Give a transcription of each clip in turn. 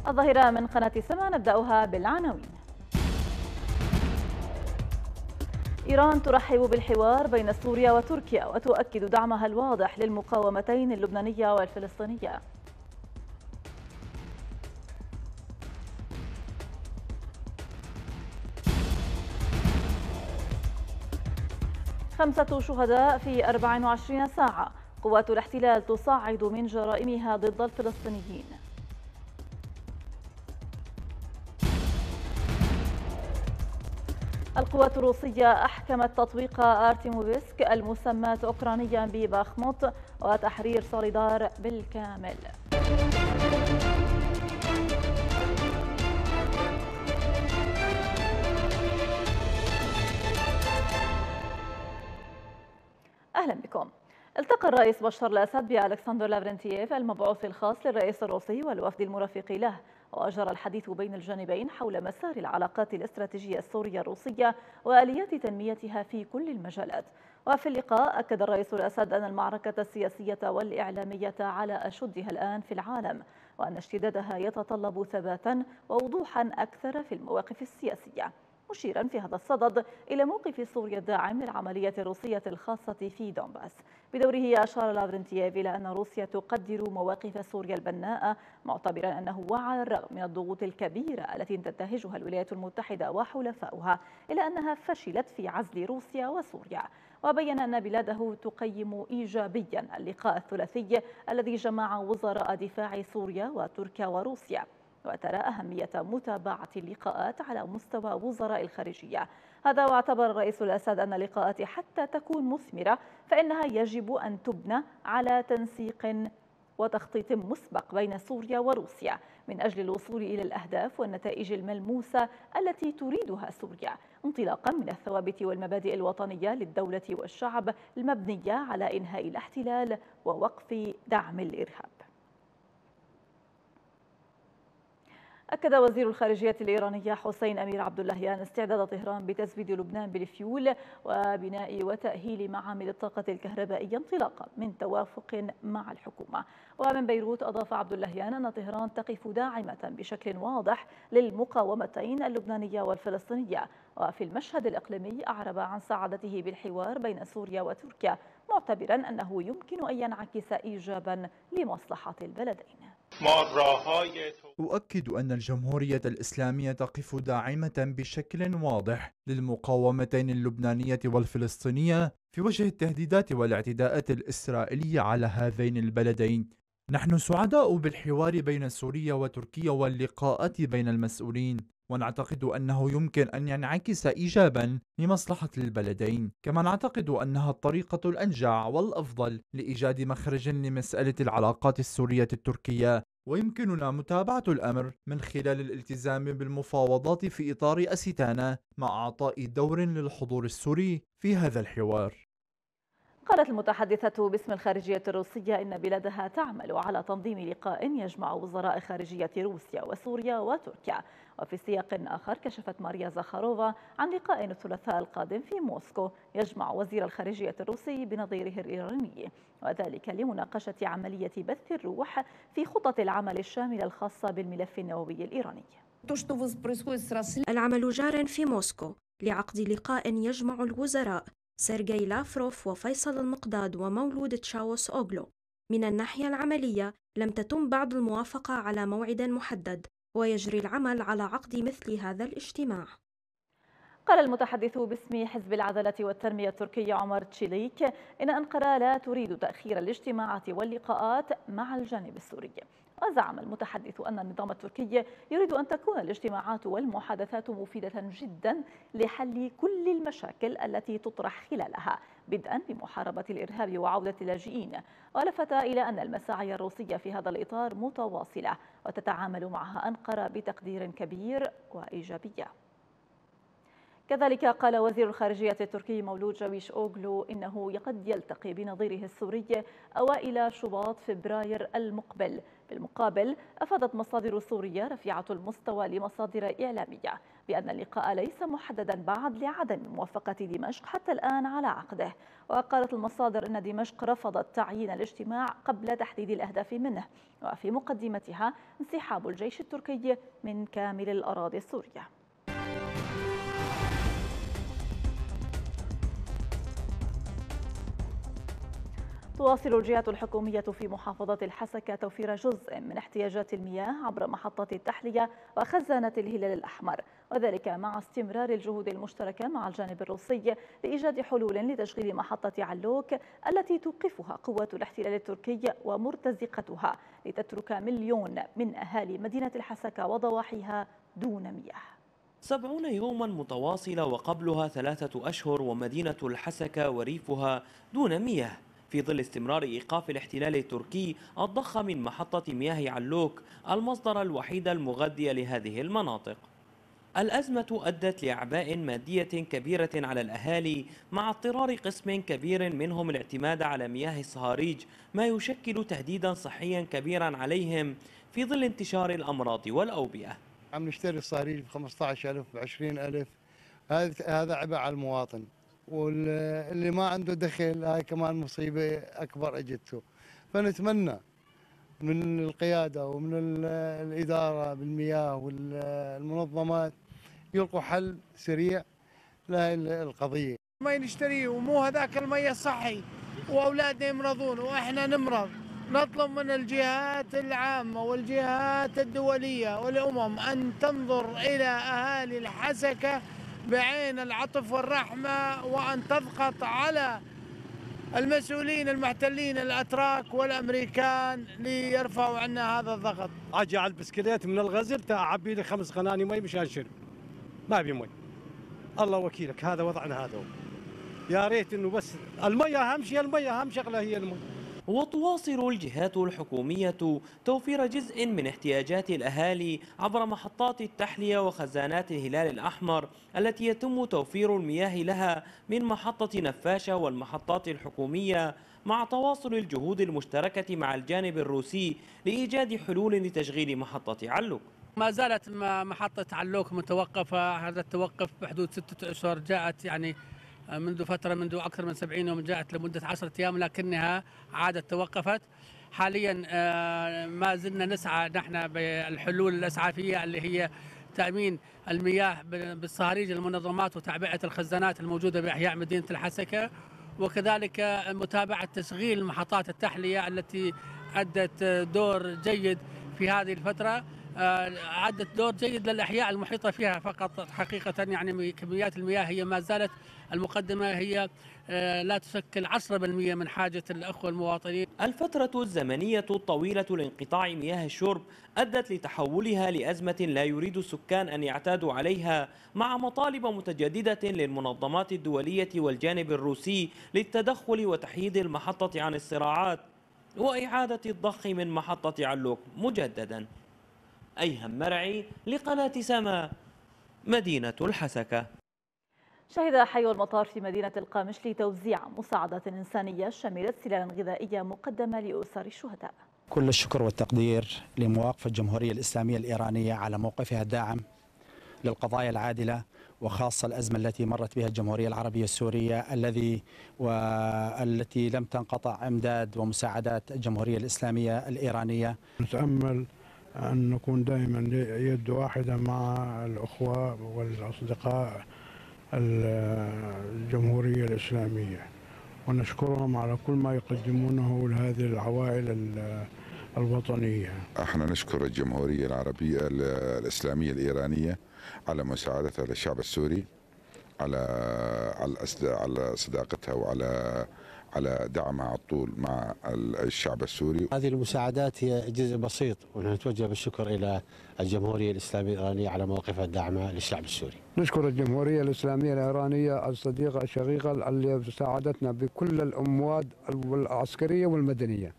الظهيرة من قناة سما نبدأها بالعناوين. إيران ترحب بالحوار بين سوريا وتركيا وتؤكد دعمها الواضح للمقاومتين اللبنانية والفلسطينية. 5 شهداء في 24 ساعة، قوات الاحتلال تصاعد من جرائمها ضد الفلسطينيين. القوات الروسية أحكمت تطبيق آرتيموفسك المسماة أوكرانيا بباخموت وتحرير سوليدار بالكامل. أهلا بكم. التقى الرئيس بشار الأسد بألكسندر لافرنتييف المبعوث الخاص للرئيس الروسي والوفد المرافق له، وجرى الحديث بين الجانبين حول مسار العلاقات الاستراتيجية السورية الروسية وآليات تنميتها في كل المجالات. وفي اللقاء أكد الرئيس الأسد أن المعركة السياسية والإعلامية على أشدها الآن في العالم، وأن اشتدادها يتطلب ثباتا ووضوحا أكثر في المواقف السياسية، مشيرا في هذا الصدد إلى موقف سوريا الداعم للعملية الروسية الخاصة في دونباس. بدوره أشار لافرنتييف إلى أن روسيا تقدر مواقف سوريا البناءة، معتبرا أنه وعلى الرغم من الضغوط الكبيرة التي تنتهجها الولايات المتحدة وحلفاؤها إلا أنها فشلت في عزل روسيا وسوريا. وبين أن بلاده تقيم إيجابيا اللقاء الثلاثي الذي جمع وزراء دفاع سوريا وتركيا وروسيا، وترى أهمية متابعة اللقاءات على مستوى وزراء الخارجية. هذا واعتبر الرئيس الأسد أن اللقاءات حتى تكون مثمرة فإنها يجب أن تبنى على تنسيق وتخطيط مسبق بين سوريا وروسيا من أجل الوصول إلى الأهداف والنتائج الملموسة التي تريدها سوريا، انطلاقا من الثوابت والمبادئ الوطنية للدولة والشعب المبنية على إنهاء الاحتلال ووقف دعم الإرهاب. أكد وزير الخارجية الإيرانية حسين أمير عبد اللهيان استعداد طهران بتزويد لبنان بالفيول وبناء وتأهيل معامل الطاقة الكهربائية انطلاقا من توافق مع الحكومة. ومن بيروت أضاف عبد اللهيان أن طهران تقف داعمة بشكل واضح للمقاومتين اللبنانية والفلسطينية. وفي المشهد الإقليمي أعرب عن سعادته بالحوار بين سوريا وتركيا، معتبرا أنه يمكن أن ينعكس إيجابا لمصلحة البلدين. أؤكد أن الجمهورية الإسلامية تقف داعمة بشكل واضح للمقاومتين اللبنانية والفلسطينية في وجه التهديدات والاعتداءات الإسرائيلية على هذين البلدين. نحن سعداء بالحوار بين سوريا وتركيا واللقاءات بين المسؤولين، ونعتقد أنه يمكن أن ينعكس إيجابا لمصلحة البلدين. كما نعتقد أنها الطريقة الأنجع والأفضل لإيجاد مخرج لمسألة العلاقات السورية التركية، ويمكننا متابعة الأمر من خلال الالتزام بالمفاوضات في إطار أستانا مع إعطاء دور للحضور السوري في هذا الحوار. قالت المتحدثة باسم الخارجية الروسية إن بلادها تعمل على تنظيم لقاء يجمع وزراء خارجية روسيا وسوريا وتركيا. وفي سياق آخر كشفت ماريا زخاروفا عن لقاء الثلاثاء القادم في موسكو يجمع وزير الخارجية الروسي بنظيره الإيراني، وذلك لمناقشة عملية بث الروح في خطط العمل الشاملة الخاصة بالملف النووي الإيراني. العمل جار في موسكو لعقد لقاء يجمع الوزراء سيرجي لافروف وفيصل المقداد ومولود تشاوس أوغلو. من الناحية العملية لم تتم بعد الموافقة على موعد محدد، ويجري العمل على عقد مثل هذا الاجتماع. قال المتحدث باسم حزب العدالة والتنمية التركي عمر تشيليك إن أنقرة لا تريد تأخير الاجتماعات واللقاءات مع الجانب السوري. وزعم المتحدث أن النظام التركي يريد أن تكون الاجتماعات والمحادثات مفيدة جدا لحل كل المشاكل التي تطرح خلالها، بدءا بمحاربة الإرهاب وعودة اللاجئين. ولفت إلى أن المساعي الروسية في هذا الإطار متواصلة وتتعامل معها أنقرة بتقدير كبير وإيجابية. كذلك قال وزير الخارجية التركي مولود جافيش أوغلو إنه قد يلتقي بنظيره السوري أوائل شباط فبراير المقبل. بالمقابل أفادت مصادر سورية رفيعة المستوى لمصادر إعلامية بأن اللقاء ليس محددا بعد لعدم موافقة دمشق حتى الآن على عقده. وقالت المصادر أن دمشق رفضت تعيين الاجتماع قبل تحديد الأهداف منه، وفي مقدمتها انسحاب الجيش التركي من كامل الأراضي السورية. تواصل الجهات الحكومية في محافظة الحسكة توفير جزء من احتياجات المياه عبر محطات التحلية وخزانة الهلال الأحمر، وذلك مع استمرار الجهود المشتركة مع الجانب الروسي لإيجاد حلول لتشغيل محطة علوك التي توقفها قوة الاحتلال التركي ومرتزقتها لتترك مليون من أهالي مدينة الحسكة وضواحيها دون مياه. 70 يوما متواصلة وقبلها 3 أشهر ومدينة الحسكة وريفها دون مياه في ظل استمرار إيقاف الاحتلال التركي الضخ من محطة مياه علوك المصدر الوحيد المغذي لهذه المناطق. الأزمة أدت لأعباء مادية كبيرة على الأهالي مع اضطرار قسم كبير منهم الاعتماد على مياه الصهاريج، ما يشكل تهديدا صحيا كبيرا عليهم في ظل انتشار الأمراض والأوبئة. عم نشتري الصهاريج ب 15,000 ب 20,000، هذا عبء على المواطن، واللي ما عنده دخل هاي كمان مصيبة أكبر أجته. فنتمنى من القيادة ومن الإدارة بالمياه والمنظمات يلقوا حل سريع لهي القضية. ما نشتريه ومو هذاك المي الصحي وأولادنا يمرضون وإحنا نمرض. نطلب من الجهات العامة والجهات الدولية والأمم أن تنظر إلى أهالي الحسكة بعين العطف والرحمة، وأن تضغط على المسؤولين المحتلين الأتراك والأمريكان ليرفعوا عنا هذا الضغط. أجي على البسكليت من الغزل أعبي لي 5 قناني مي مشان شرب، ما بي مي. الله وكيلك، هذا وضعنا هذا. يا ريت إنه بس المي أهم شيء، المي أهم شغلة هي المي. وتواصل الجهات الحكومية توفير جزء من احتياجات الأهالي عبر محطات التحلية وخزانات الهلال الأحمر التي يتم توفير المياه لها من محطة نفاشة والمحطات الحكومية، مع تواصل الجهود المشتركة مع الجانب الروسي لإيجاد حلول لتشغيل محطة علوك. ما زالت محطة علوك متوقفة. هذا التوقف بحدود 6 أشهر، جاءت يعني منذ فترة، منذ أكثر من 70 يوم جاءت لمدة 10 أيام، لكنها عادت توقفت. حاليا ما زلنا نسعى نحن بالحلول الإسعافية اللي هي تأمين المياه بالصهاريج المنظمات وتعبئة الخزانات الموجودة بأحياء مدينة الحسكة، وكذلك متابعة تشغيل محطات التحلية التي أدت دور جيد في هذه الفترة. عدت دور جيد للأحياء المحيطة فيها فقط. حقيقة يعني كميات المياه هي ما زالت المقدمة هي لا تشكل 10% من حاجة الأخوة المواطنين. الفترة الزمنية الطويلة لانقطاع مياه الشرب أدت لتحولها لأزمة لا يريد السكان أن يعتادوا عليها، مع مطالب متجددة للمنظمات الدولية والجانب الروسي للتدخل وتحييد المحطة عن الصراعات وإعادة الضخ من محطة علوك مجددا. أيهم مرعي لقناة سما، مدينة الحسكة. شهد حي المطار في مدينة القامشلي توزيع مساعدات إنسانية شملت سلال غذائية مقدمة لأسر الشهداء. كل الشكر والتقدير لمواقفة الجمهورية الإسلامية الإيرانية على موقفها الداعم للقضايا العادلة، وخاصة الأزمة التي مرت بها الجمهورية العربية السورية التي لم تنقطع إمداد ومساعدات الجمهورية الإسلامية الإيرانية. نتأمل أن نكون دائما يد واحدة مع الأخوة والأصدقاء الجمهورية الإسلامية، ونشكرهم على كل ما يقدمونه لهذه العوائل الوطنية. احنا نشكر الجمهورية العربية الإسلامية الإيرانية على مساعدتها للشعب السوري، على صداقتها على دعمها على طول مع الشعب السوري. هذه المساعدات هي جزء بسيط، ونتوجه بالشكر إلى الجمهورية الإسلامية الإيرانية على موقفها الداعمة للشعب السوري. نشكر الجمهورية الإسلامية الإيرانية الصديقة الشقيقة اللي ساعدتنا بكل الأموال العسكرية والمدنية.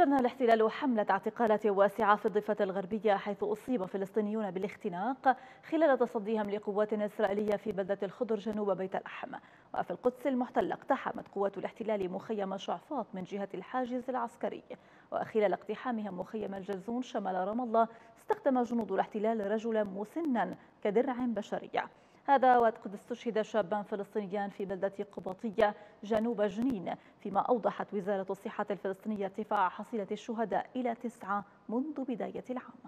شن الاحتلال حملة اعتقالات واسعة في الضفة الغربية، حيث أصيب فلسطينيون بالاختناق خلال تصديهم لقوات إسرائيلية في بلدة الخضر جنوب بيت لحم. وفي القدس المحتلة اقتحمت قوات الاحتلال مخيم شعفاط من جهة الحاجز العسكري، وخلال اقتحامهم مخيم الجرزون شمال رام الله استخدم جنود الاحتلال رجلا مسنا كدرع بشرية. هذا وقد استشهد شابان فلسطينيان في بلدة قباطية جنوب جنين، فيما أوضحت وزارة الصحة الفلسطينية ارتفاع حصيلة الشهداء إلى 9 منذ بداية العام.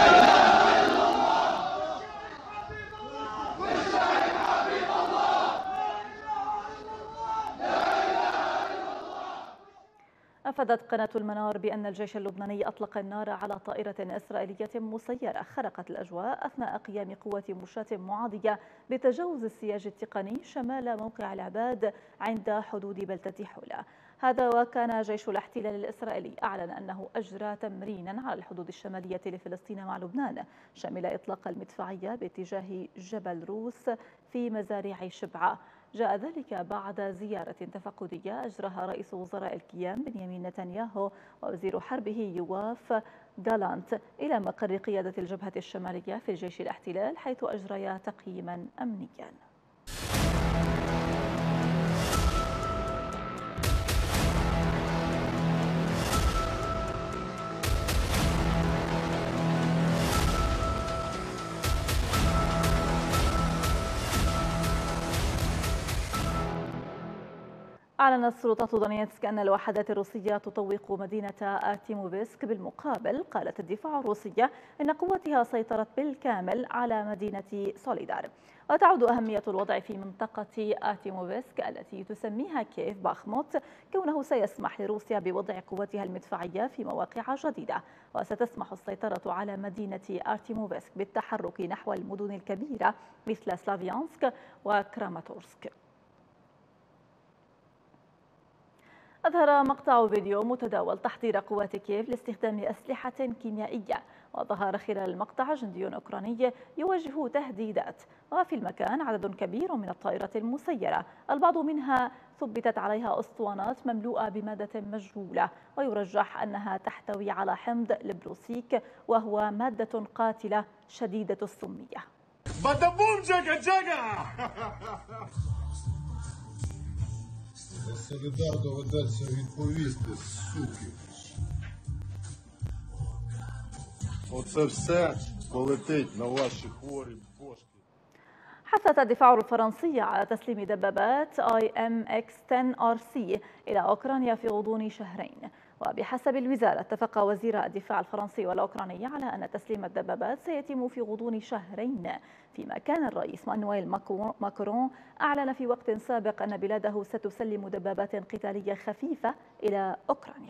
أفادت قناة المنار بأن الجيش اللبناني أطلق النار على طائرة إسرائيلية مسيرة خرقت الأجواء أثناء قيام قوات مشاة معادية بتجاوز السياج التقني شمال موقع العباد عند حدود بلدة حولة. هذا وكان جيش الاحتلال الإسرائيلي أعلن أنه أجرى تمرينا على الحدود الشمالية لفلسطين مع لبنان شمل إطلاق المدفعية باتجاه جبل روس في مزارع شبعة. جاء ذلك بعد زيارة تفقدية أجراها رئيس وزراء الكيان بنيامين نتنياهو ووزير حربه يواف غالانت إلى مقر قيادة الجبهة الشمالية في جيش الاحتلال، حيث أجريا تقييما أمنيا. أعلنت سلطات دونيتسك أن الوحدات الروسية تطوق مدينة آرتيموفسك. بالمقابل قالت الدفاع الروسية إن قواتها سيطرت بالكامل على مدينة سوليدار. وتعود أهمية الوضع في منطقة آرتيموفسك التي تسميها كيف باخموت، كونه سيسمح لروسيا بوضع قواتها المدفعية في مواقع جديدة، وستسمح السيطرة على مدينة آرتيموفسك بالتحرك نحو المدن الكبيرة مثل سلافيانسك وكراماتورسك. أظهر مقطع فيديو متداول تحضير قوات كييف لاستخدام أسلحة كيميائية، وظهر خلال المقطع جندي أوكراني يواجه تهديدات، وفي المكان عدد كبير من الطائرات المسيرة، البعض منها ثبتت عليها أسطوانات مملوءة بمادة مجهولة، ويرجح أنها تحتوي على حمض البروسيك وهو مادة قاتلة شديدة السمية. Солідар доведеться відповісти, суки. Оце все полетить на ваші хворі бошки. حثت الدفاع الفرنسي على تسليم دبابات IMX-10RC إلى أوكرانيا في غضون شهرين. وبحسب الوزارة اتفق وزير الدفاع الفرنسي والأوكراني على أن تسليم الدبابات سيتم في غضون شهرين، فيما كان الرئيس مانويل ماكرون أعلن في وقت سابق أن بلاده ستسلم دبابات قتالية خفيفة إلى أوكرانيا.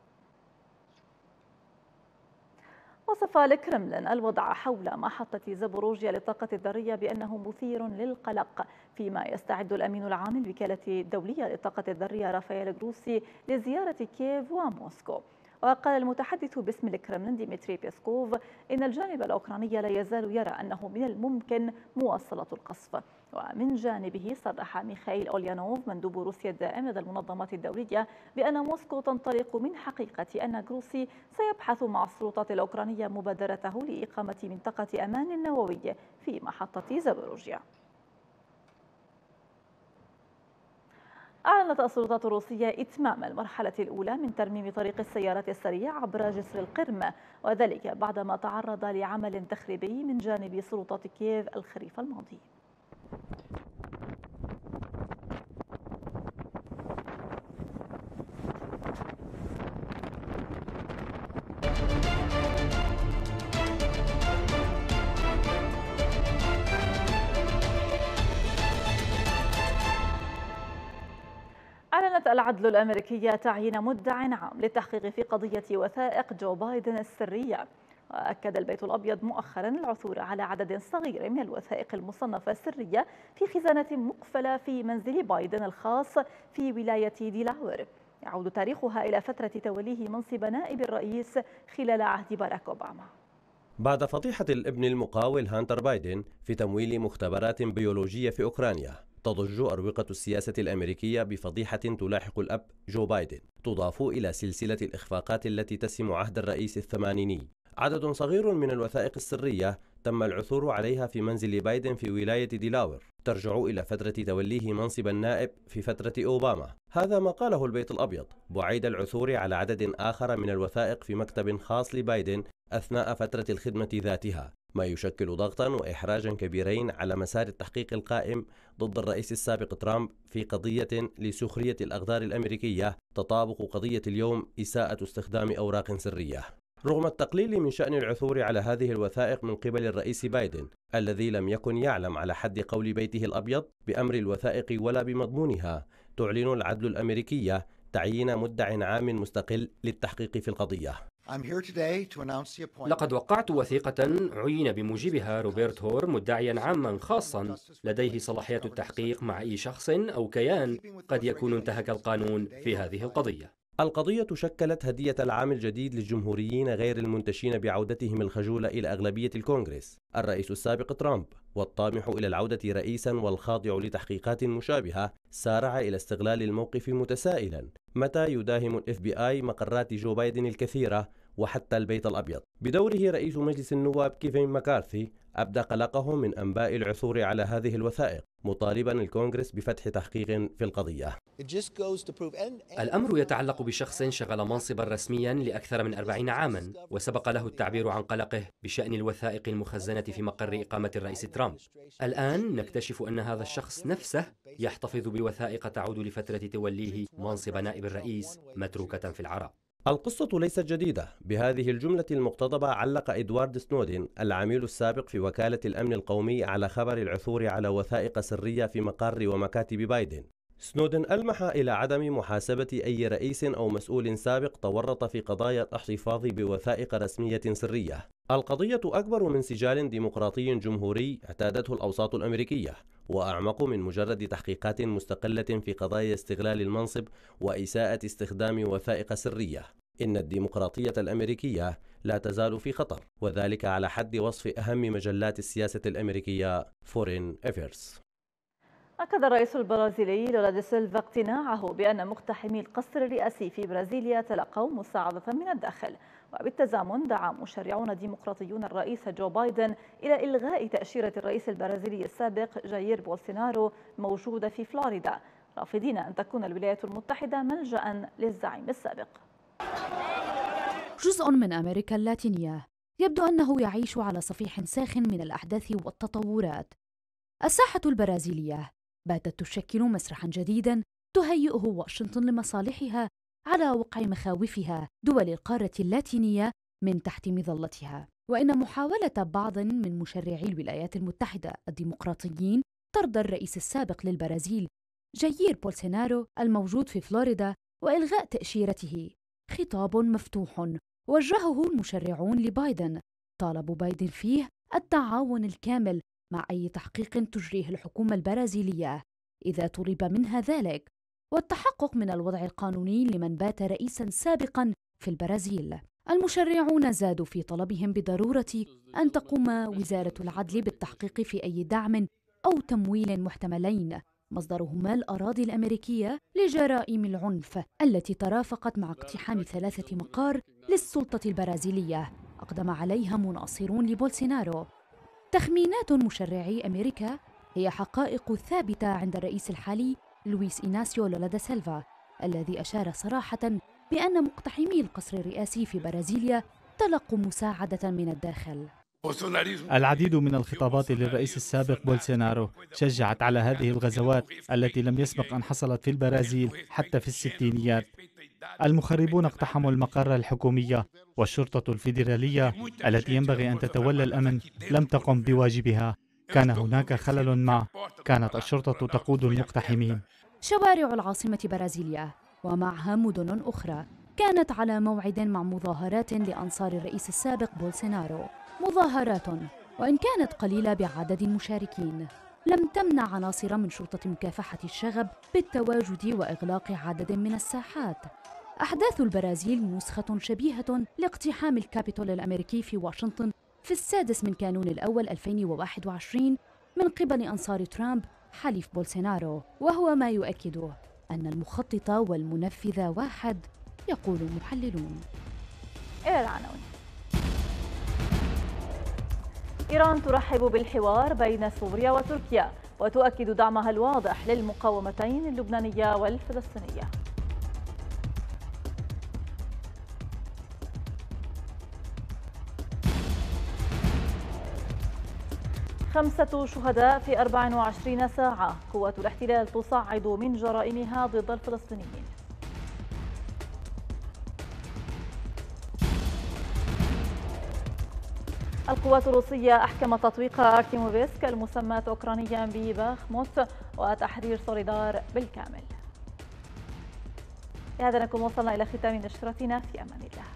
وصف الكرملين الوضع حول محطة زابوروجيا للطاقة الذرية بأنه مثير للقلق، فيما يستعد الأمين العام للوكالة الدولية للطاقة الذرية رافائيل غروسي لزيارة كييف وموسكو. وقال المتحدث باسم الكرملين ديمتري بيسكوف إن الجانب الأوكراني لا يزال يرى أنه من الممكن مواصلة القصف. ومن جانبه صرح ميخائيل أوليانوف مندوب روسيا الدائم لدى المنظمات الدولية بأن موسكو تنطلق من حقيقة أن غروسي سيبحث مع السلطات الأوكرانية مبادرته لإقامة منطقة أمان نووي في محطة زابوروجيا. أعلنت السلطات الروسية إتمام المرحلة الأولى من ترميم طريق السيارات السريع عبر جسر القرم، وذلك بعدما تعرض لعمل تخريبي من جانب سلطات كييف الخريف الماضي. أعلنت العدل الأمريكية تعيين مدع عام للتحقيق في قضية وثائق جو بايدن السرية. وأكد البيت الأبيض مؤخرا العثور على عدد صغير من الوثائق المصنفة سرية في خزانة مقفلة في منزل بايدن الخاص في ولاية ديلاوير، يعود تاريخها إلى فترة توليه منصب نائب الرئيس خلال عهد باراك أوباما. بعد فضيحة الابن المقاول هانتر بايدن في تمويل مختبرات بيولوجية في أوكرانيا، تضج أروقة السياسة الأمريكية بفضيحة تلاحق الأب جو بايدن، تضاف إلى سلسلة الإخفاقات التي تسم عهد الرئيس الثمانيني. عدد صغير من الوثائق السرية تم العثور عليها في منزل بايدن في ولاية ديلاور، ترجع إلى فترة توليه منصب النائب في فترة أوباما. هذا ما قاله البيت الأبيض، بعيد العثور على عدد آخر من الوثائق في مكتب خاص لبايدن أثناء فترة الخدمة ذاتها، ما يشكل ضغطا وإحراجا كبيرين على مسار التحقيق القائم ضد الرئيس السابق ترامب في قضية لسخرية الأقدار الأمريكية تطابق قضية اليوم إساءة استخدام أوراق سرية. رغم التقليل من شأن العثور على هذه الوثائق من قبل الرئيس بايدن الذي لم يكن يعلم على حد قول بيته الأبيض بأمر الوثائق ولا بمضمونها، تعلن العدل الأمريكية تعيين مدع عام مستقل للتحقيق في القضية. لقد وقعت وثيقة عين بموجبها روبرت هور مدعيا عاما خاصا لديه صلاحية التحقيق مع أي شخص أو كيان قد يكون انتهك القانون في هذه القضية. القضية شكلت هدية العام الجديد للجمهوريين غير المنتشين بعودتهم الخجولة إلى أغلبية الكونغرس. الرئيس السابق ترامب والطامح إلى العودة رئيسا والخاضع لتحقيقات مشابهة سارع إلى استغلال الموقف متسائلا متى يداهم FBI مقرات جو بايدن الكثيرة وحتى البيت الأبيض. بدوره رئيس مجلس النواب كيفين مكارثي أبدى قلقه من أنباء العثور على هذه الوثائق، مطالبا الكونغرس بفتح تحقيق في القضية. الأمر يتعلق بشخص شغل منصبا رسميا لأكثر من 40 عاما، وسبق له التعبير عن قلقه بشأن الوثائق المخزنة في مقر إقامة الرئيس ترامب. الآن نكتشف أن هذا الشخص نفسه يحتفظ بوثائق تعود لفترة توليه منصب نائب الرئيس متروكة في العراء. القصة ليست جديدة. بهذه الجملة المقتضبة علق إدوارد سنودن العميل السابق في وكالة الأمن القومي على خبر العثور على وثائق سرية في مقر ومكاتب بايدن. سنودن ألمح إلى عدم محاسبة أي رئيس أو مسؤول سابق تورط في قضايا الاحتفاظ بوثائق رسمية سرية. القضية أكبر من سجال ديمقراطي جمهوري اعتادته الأوساط الأمريكية، وأعمق من مجرد تحقيقات مستقلة في قضايا استغلال المنصب وإساءة استخدام وثائق سرية. إن الديمقراطية الأمريكية لا تزال في خطر، وذلك على حد وصف أهم مجلات السياسة الأمريكية فورين أفيرز. أكد الرئيس البرازيلي لولا دا سيلفا اقتناعه بأن مقتحمي القصر الرئاسي في برازيليا تلقوا مساعدة من الداخل، وبالتزامن دعا مشرعون ديمقراطيون الرئيس جو بايدن إلى إلغاء تأشيرة الرئيس البرازيلي السابق جاير بولسونارو موجودة في فلوريدا، رافضين أن تكون الولايات المتحدة ملجأ للزعيم السابق. جزء من أمريكا اللاتينية يبدو أنه يعيش على صفيح ساخن من الأحداث والتطورات. الساحة البرازيلية باتت تشكل مسرحا جديدا تهيئه واشنطن لمصالحها على وقع مخاوفها دول القارة اللاتينية من تحت مظلتها. وإن محاولة بعض من مشرعي الولايات المتحدة الديمقراطيين طرد الرئيس السابق للبرازيل جاير بولسونارو الموجود في فلوريدا وإلغاء تأشيرته خطاب مفتوح وجهه المشرعون لبايدن، طالبوا بايدن فيه التعاون الكامل مع أي تحقيق تجريه الحكومة البرازيلية إذا طلب منها ذلك، والتحقق من الوضع القانوني لمن بات رئيساً سابقاً في البرازيل. المشرعون زادوا في طلبهم بضرورة أن تقوم وزارة العدل بالتحقيق في أي دعم أو تمويل محتملين مصدرهما الأراضي الأمريكية لجرائم العنف التي ترافقت مع اقتحام 3 مقار للسلطة البرازيلية أقدم عليها مناصرون لبولسونارو. تخمينات مشرعي أمريكا هي حقائق ثابتة عند الرئيس الحالي لويس إيناسيو لولا دا سيلفا، الذي أشار صراحة بأن مقتحمي القصر الرئاسي في برازيليا تلقوا مساعدة من الداخل. العديد من الخطابات للرئيس السابق بولسونارو شجعت على هذه الغزوات التي لم يسبق أن حصلت في البرازيل حتى في الستينيات. المخربون اقتحموا المقر الحكومية، والشرطة الفيدرالية التي ينبغي أن تتولى الأمن لم تقم بواجبها. كان هناك خلل ما، كانت الشرطة تقود المقتحمين. شوارع العاصمة برازيليا ومعها مدن أخرى كانت على موعد مع مظاهرات لأنصار الرئيس السابق بولسونارو، مظاهرات وإن كانت قليلة بعدد المشاركين لم تمنع عناصر من شرطة مكافحة الشغب بالتواجد وإغلاق عدد من الساحات. أحداث البرازيل نسخة شبيهة لاقتحام الكابيتول الأمريكي في واشنطن في 6 من كانون الأول 2021 من قبل أنصار ترامب حليف بولسونارو، وهو ما يؤكد أن المخطط والمنفذ واحد، يقول محللون. إلى العناوين. إيران ترحب بالحوار بين سوريا وتركيا وتؤكد دعمها الواضح للمقاومتين اللبنانية والفلسطينية. خمسة شهداء في 24 ساعة، قوة الاحتلال تصعد من جرائمها ضد الفلسطينيين. القوات الروسية أحكمت تطويق أرتيموفسك المسماة أوكرانيا بباخموت وتحرير سوليدار بالكامل. بهذا نكون وصلنا إلى ختام نشرتنا، في أمان الله.